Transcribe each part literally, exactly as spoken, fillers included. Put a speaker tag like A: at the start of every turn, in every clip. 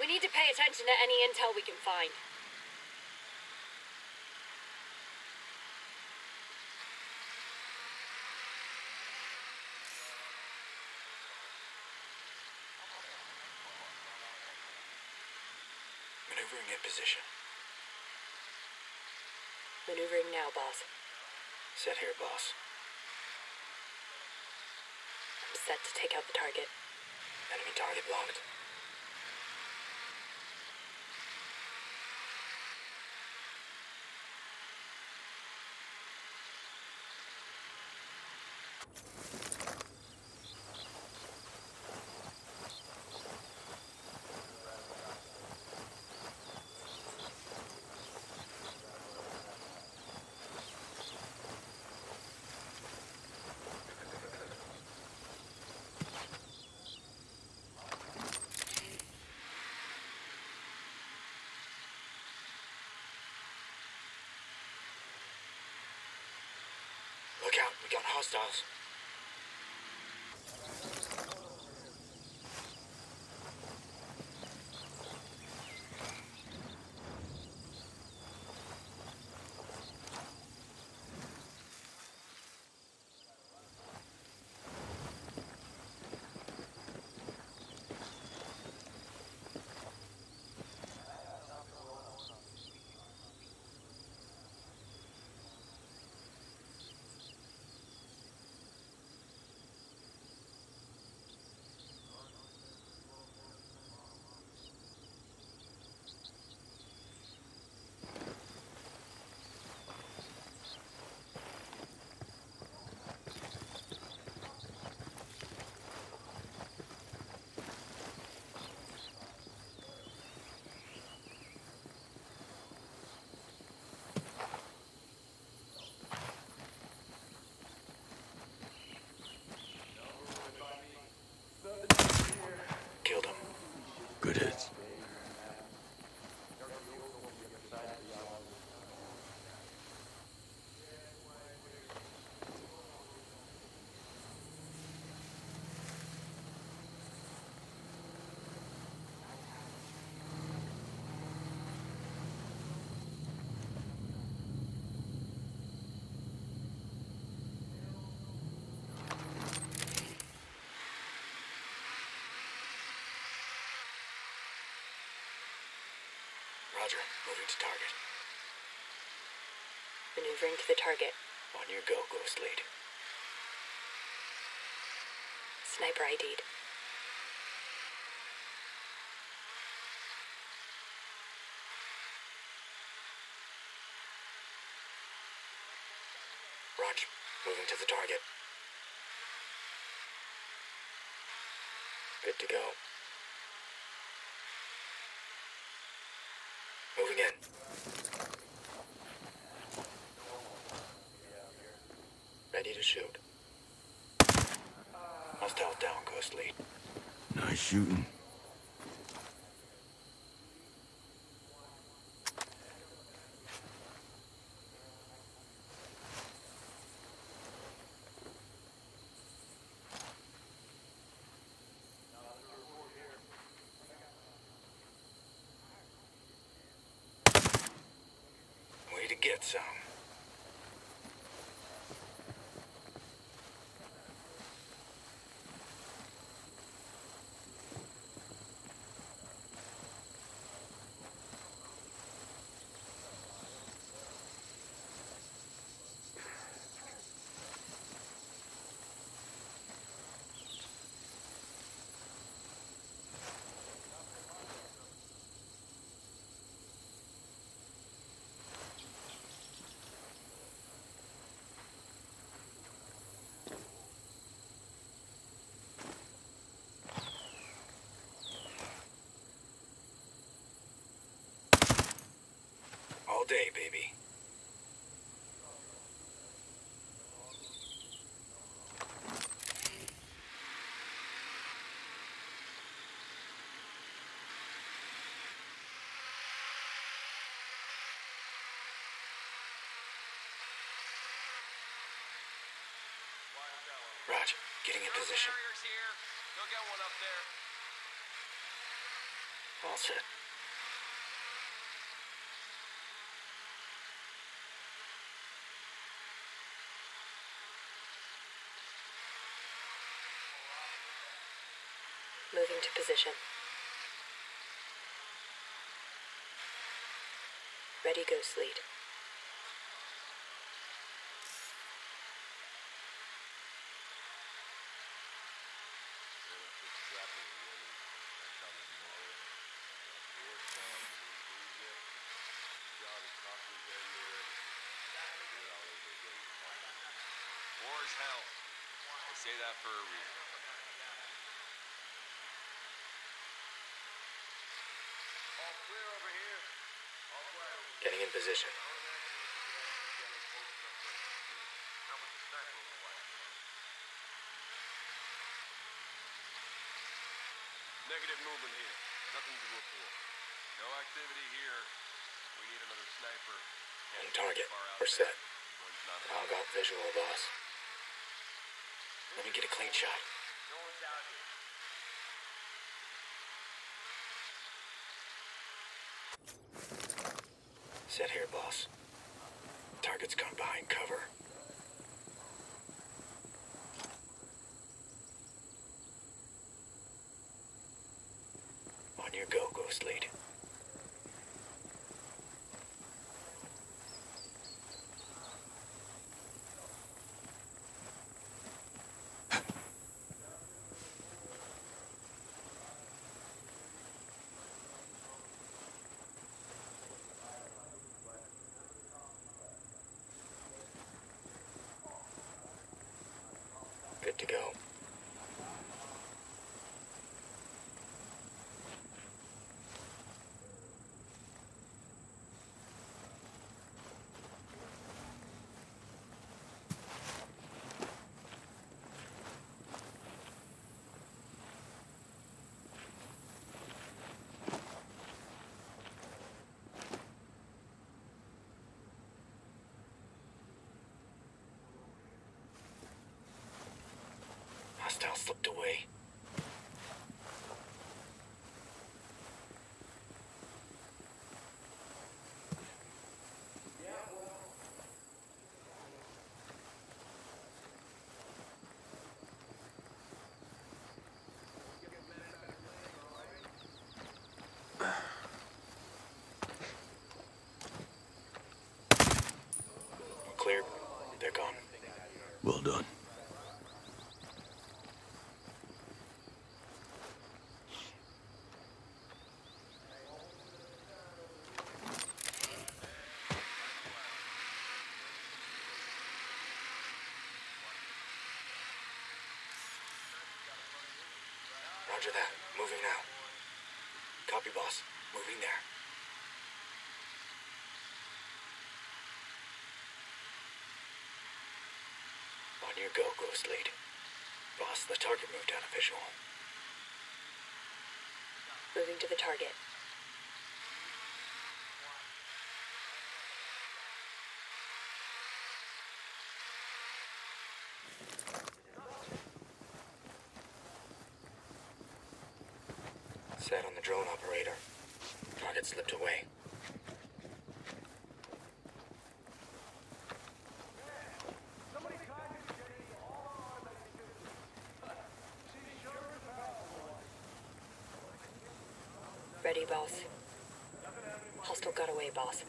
A: We need to pay attention to any intel we can find.
B: Maneuvering in position.
A: Maneuvering now, boss.
B: Set here, boss.
A: I'm set to take out the target.
B: Enemy target blocked. Look out, we got hostiles. Killed him.
C: Good hits.
B: Roger, moving to target.
A: Maneuvering to the target.
B: On your go, Ghost Lead.
A: Sniper I D'd.
B: Roger, moving to the target. Good to go. Moving in. Ready to shoot. Hostile down, Ghost Lead.
C: Nice shooting.
B: Way to get some. All day, baby. Roger, getting in position.
D: Carriers here. Go get one up there.
B: All set.
A: Moving to position. Ready, ghost lead.
D: War is hell. I say that for a reason. All clear over here. All quiet over
B: Getting in position.
D: Negative movement here. Nothing to report. No activity here. We need another sniper.
B: On target. We're set. I've got visual, boss. Let me get a clean shot.
D: No one's out here.
B: Set here, boss. Target's gone behind cover. On your go, ghost lead. Good to go. Hostile slipped away. Clear. They're gone.
C: Well done.
B: Roger that. Moving now. Copy, boss. Moving there. On your go, ghost lead. Boss, the target moved out of visual.
A: Moving to the target.
B: Set on the drone operator. Target slipped away.
A: Ready, boss. Hostile got away, boss.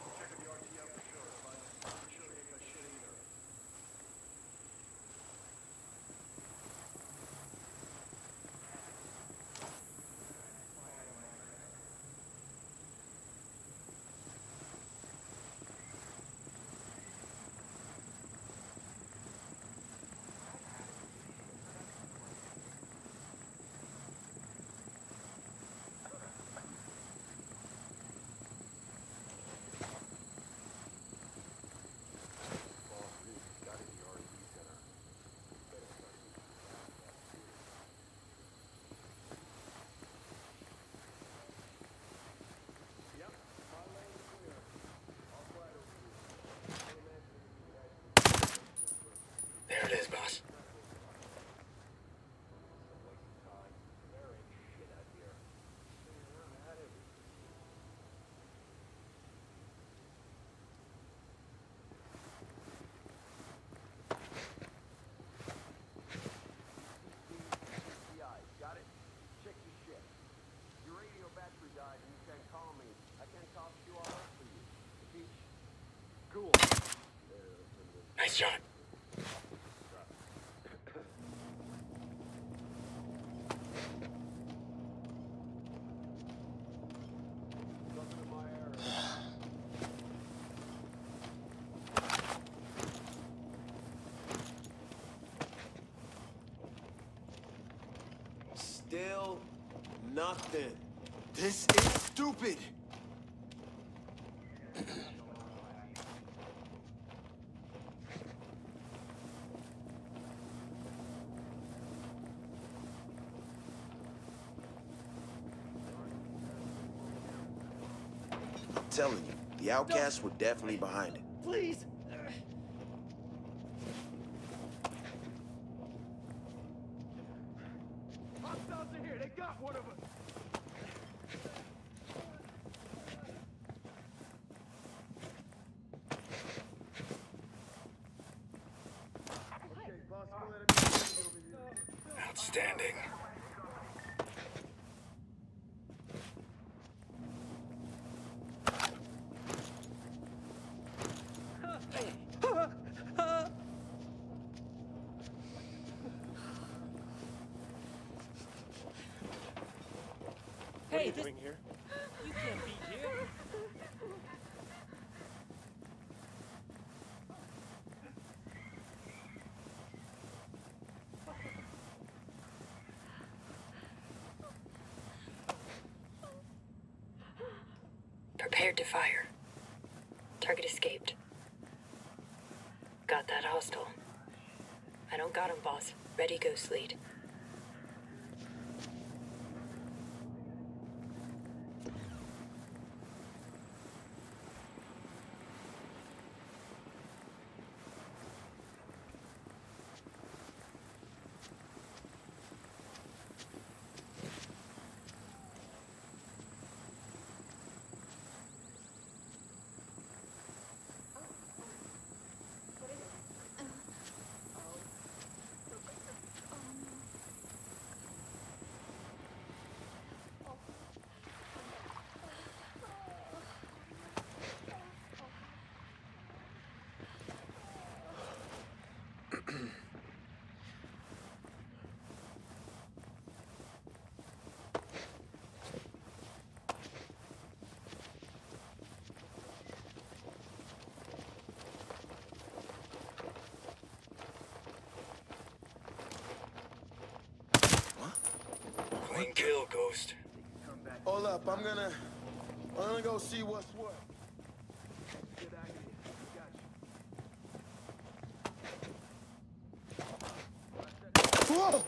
B: Nice shot.
E: Still nothing. This is stupid. I'm telling you, the outcasts were definitely behind it.
F: Please! Hostiles are here! They got one of us! Okay, boss, go let him over here.
B: Outstanding.
F: What are you doing here? You can't be here.
A: Prepared to fire. Target escaped. Got that hostile. I don't got him, boss. Ready, ghost lead.
B: Clean kill, Ghost.
E: Hold up, I'm gonna... I'm gonna go see what's what.
F: Get out of here. I got you.
E: Whoa!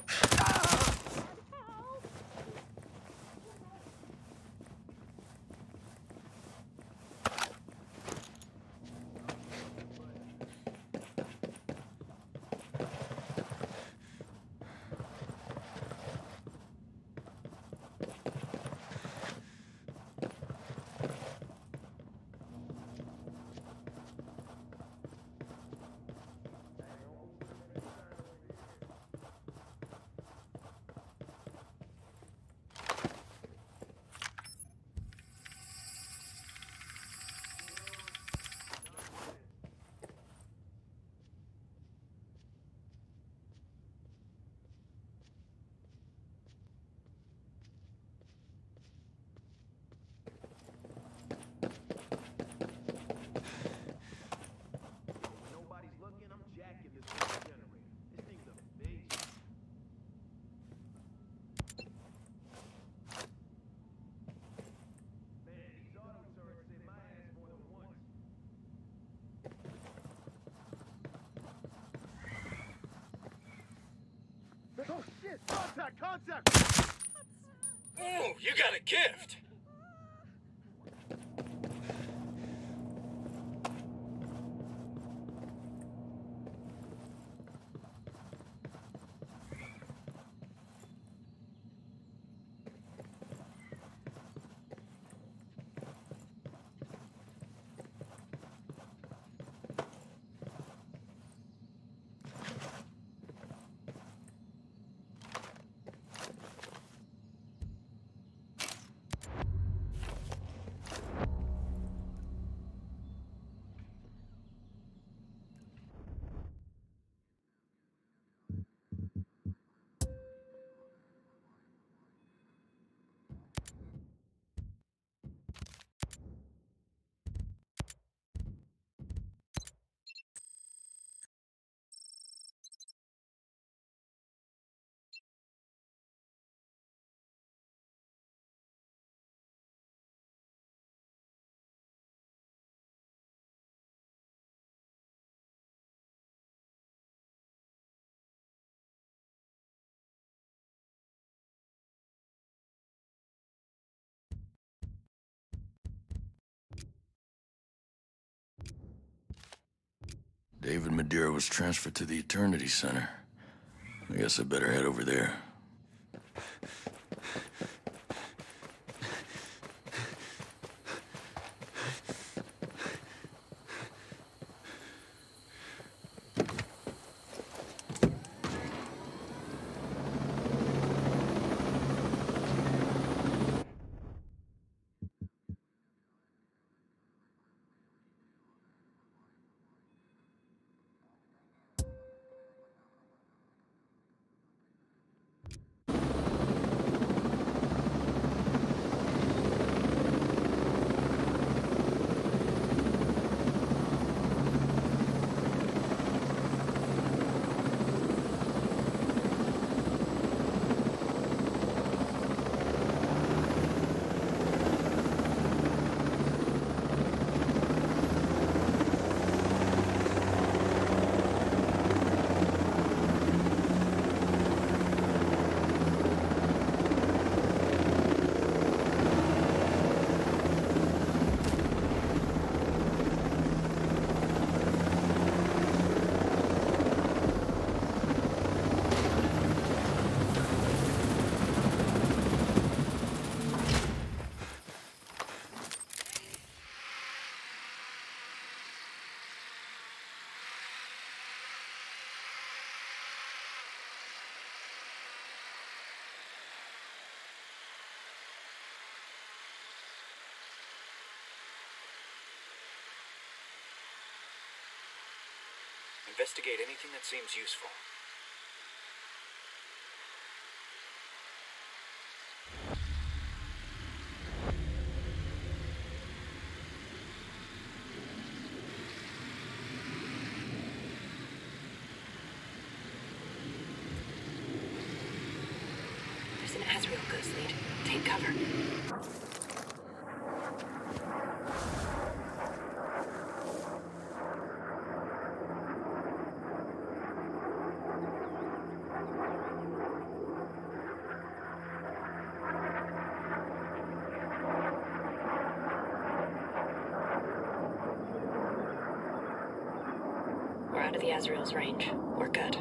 F: Oh shit! Contact! Contact!
B: Ooh, you got a gift!
C: David Madera was transferred to the Eternity Center. I guess I better head over there.
B: Investigate anything that seems useful.
A: There's an Azrael ghost lead. Take cover. We're out of the Azrael's range. We're good.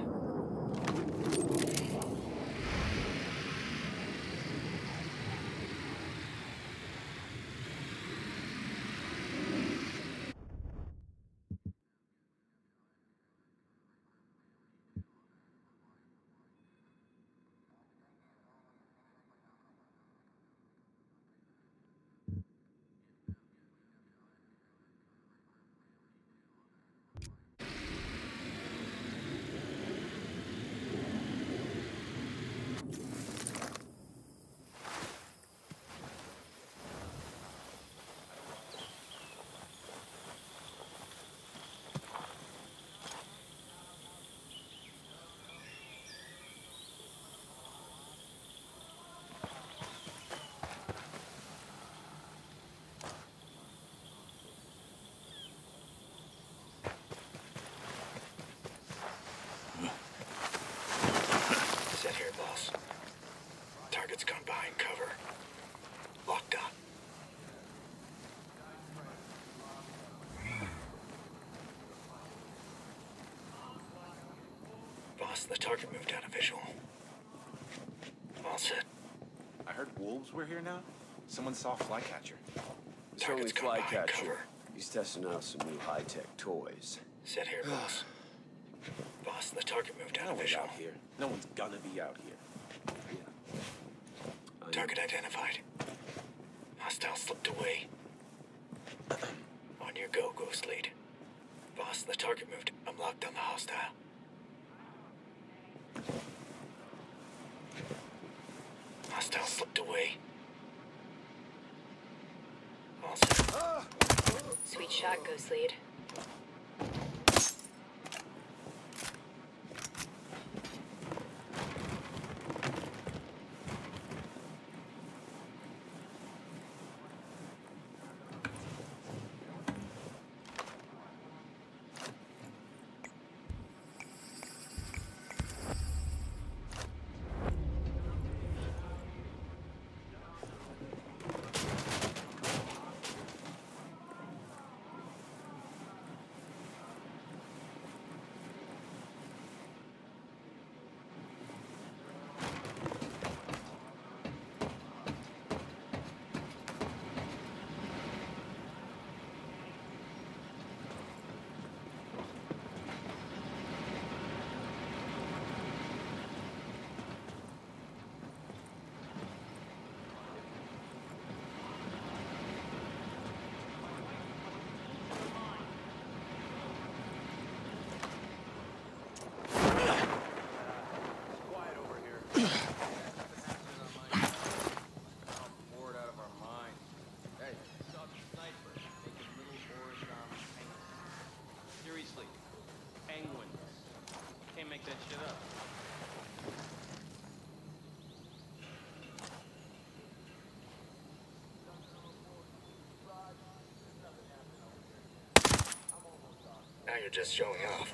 B: Set here, boss. Target's gone behind cover. Locked up. Boss, the target moved out of visual. All set.
G: I heard wolves were here now. Someone saw Flycatcher.
H: It's only
B: Target's gone behind
H: Flycatcher.
B: cover.
H: He's testing out some new high-tech toys.
B: Set here, boss. Boss, the target moved out
G: No
B: of
G: one's
B: visual.
G: out here. No one's gonna be out here.
H: I
B: Target identified. Hostile slipped away. On your go, ghost lead. Boss, the target moved. I'm locked on the hostile. Hostile slipped away. All set.
A: Sweet shot, ghost lead.
I: make that shit up.
B: Now you're just showing off.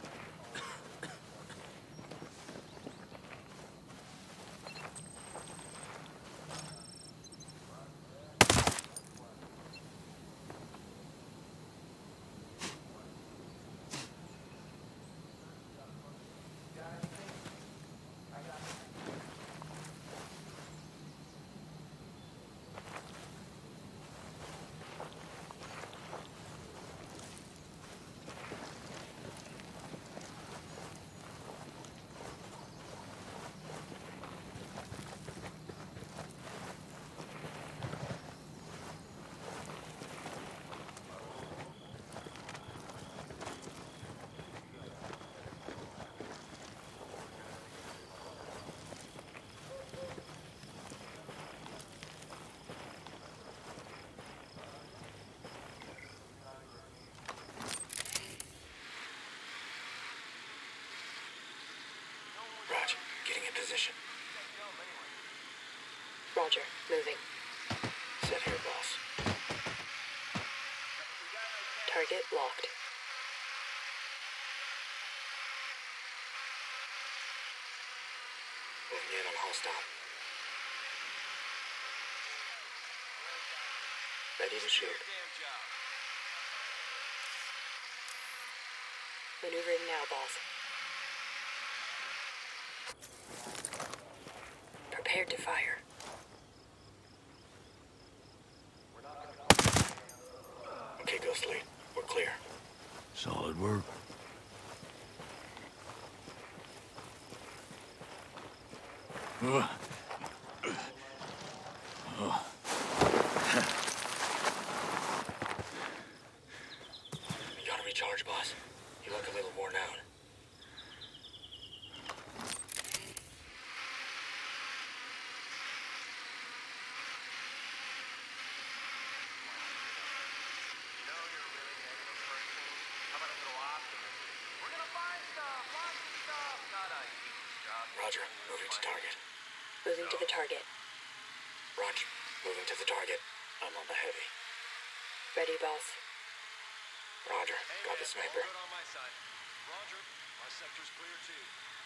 B: Roger, getting in position.
A: Roger, moving.
B: Set here, boss.
A: Target locked.
B: Moving in on hostile. Ready to shoot.
A: Maneuvering now, boss. Prepared to fire.
B: Okay, Ghost Lead. We're clear.
C: Solid work. Ugh.
B: You gotta recharge, boss. You look a little worn out. Roger, moving to target.
A: Moving to the target.
B: Roger, moving to the target. I'm on the heavy.
A: Ready, boss.
B: Roger, got the sniper.
D: Good on my side. Roger, our sector's clear too.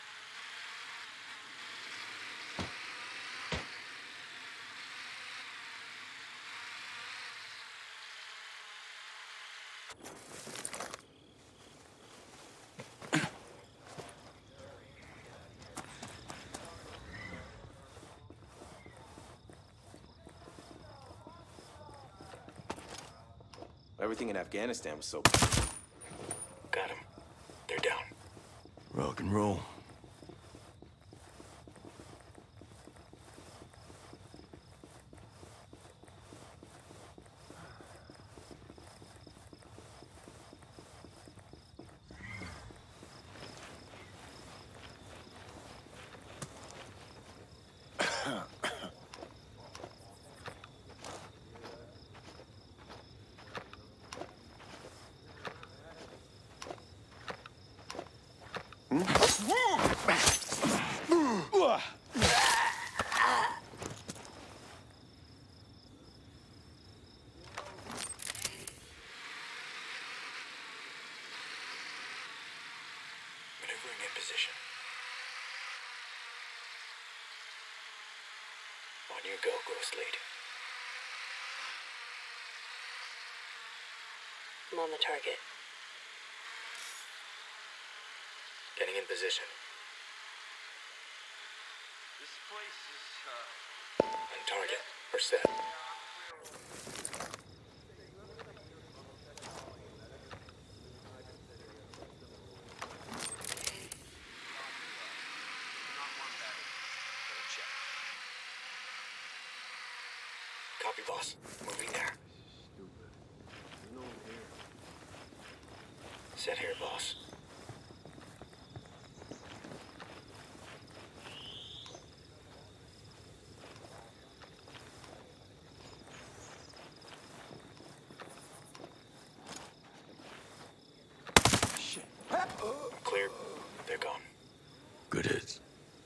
G: Everything in Afghanistan was so...
B: Got him. They're down.
C: Rock and roll.
B: Maneuvering in position. On your go, Ghost Lead.
A: I'm on the target.
B: Getting in position.
D: This place is, uh...
B: On target. We're set. Copy, boss. Moving there. Set here, boss.
G: Shit.
B: I'm clear. They're gone.
C: Good hits.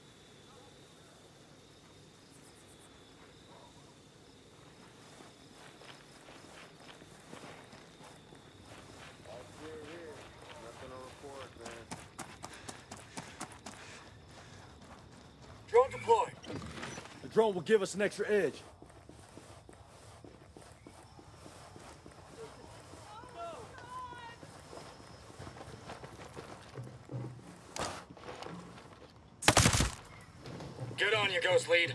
F: All clear here. Nothing on report, man.
B: Drone deployed.
E: The drone will give us an extra edge.
B: Get on, you ghost lead.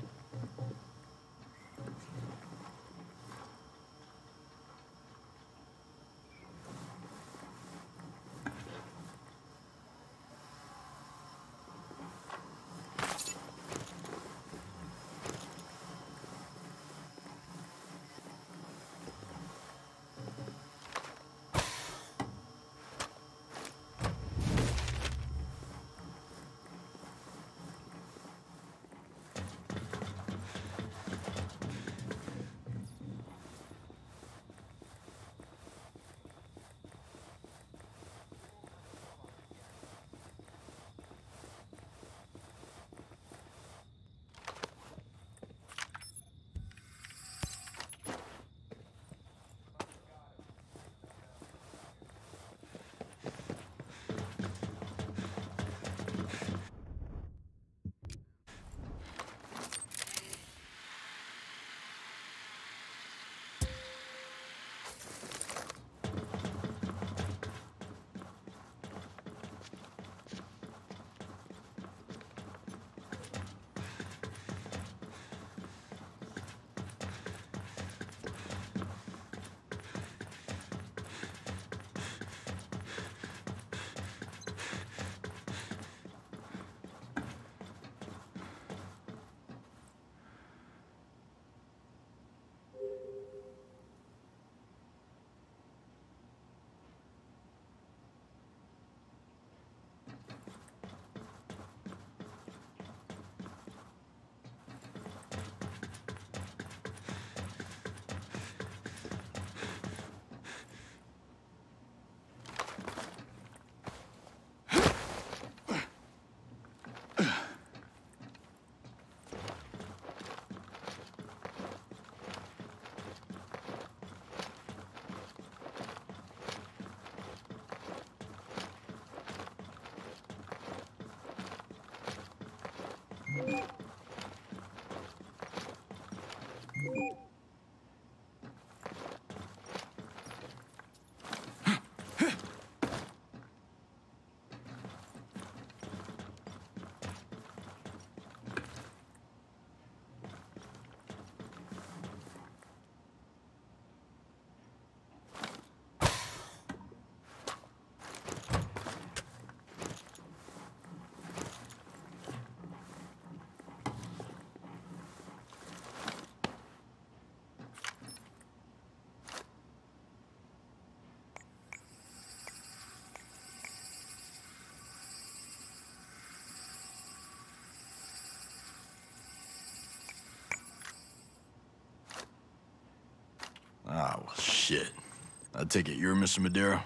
C: Ah, well, shit. I take it you're Mister Madera?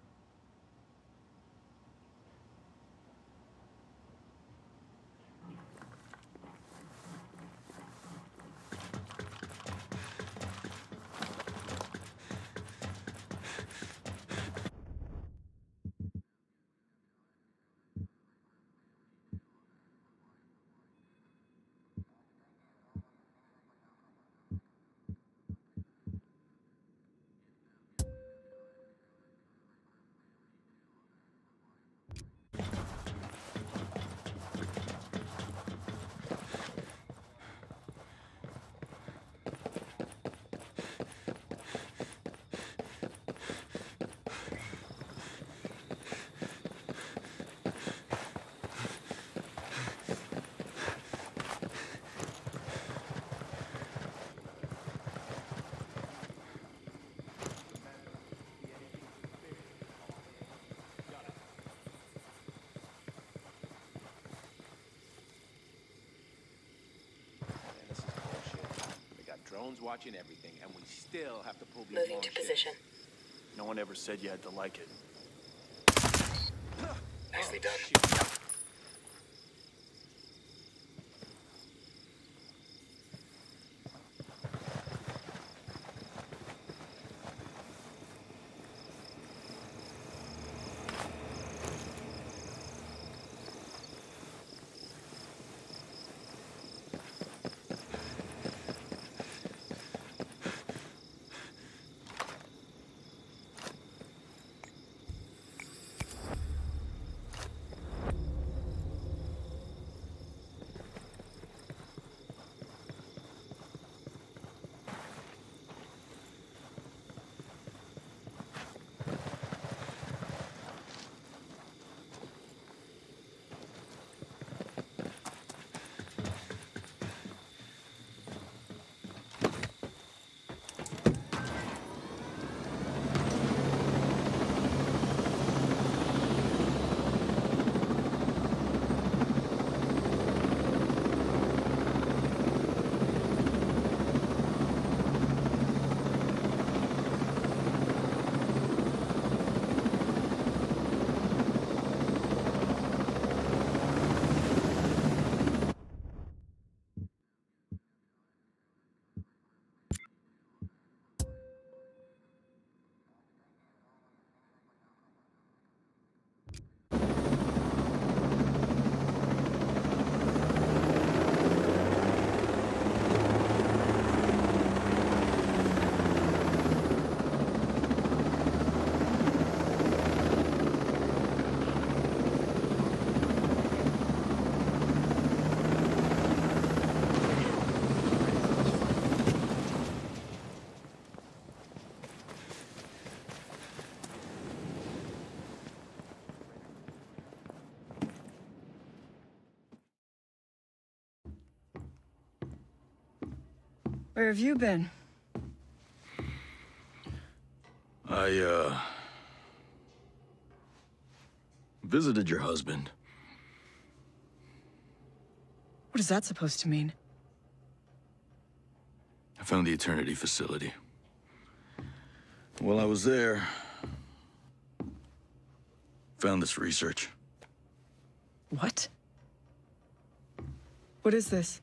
G: Drones watching everything, and we still have to pull these
A: Moving
G: long
A: to
G: ships.
A: position.
E: No one ever said you had to like it.
B: Nicely done.
G: Shit.
A: Where have you been?
C: I, uh... visited your husband.
A: What is that supposed to mean?
C: I found the Eternity facility. While I was there, found this research.
A: What? What is this?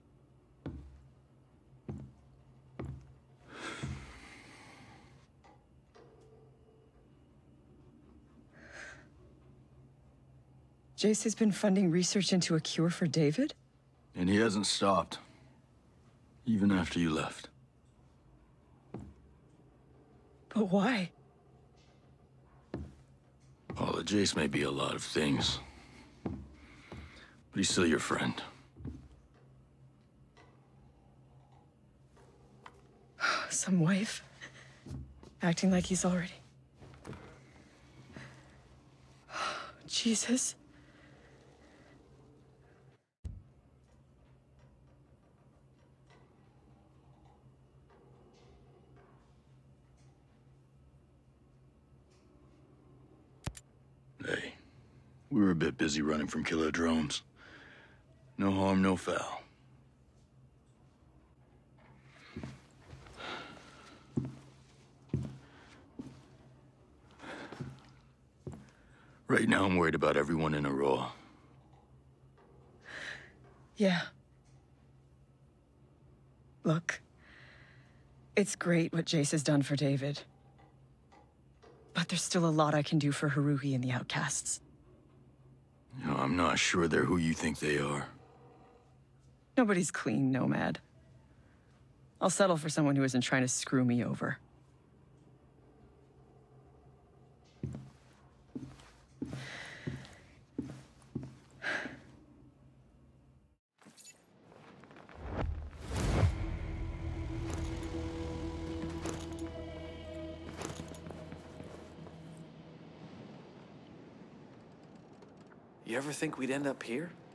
A: Jace has been funding research into a cure for David?
C: And he hasn't stopped. Even after you left.
A: But why?
C: Paula, Jace may be a lot of things. But he's still your friend.
A: Some wife. Acting like he's already... Jesus.
C: Hey, we were a bit busy running from killer drones. No harm, no foul. Right now, I'm worried about everyone in Aurora.
A: Yeah. Look. It's great what Jace has done for David. But there's still a lot I can do for Haruhi and the Outcasts.
C: You know, I'm not sure they're who you think they are.
A: Nobody's clean, Nomad. I'll settle for someone who isn't trying to screw me over.
B: You ever think we'd end up here?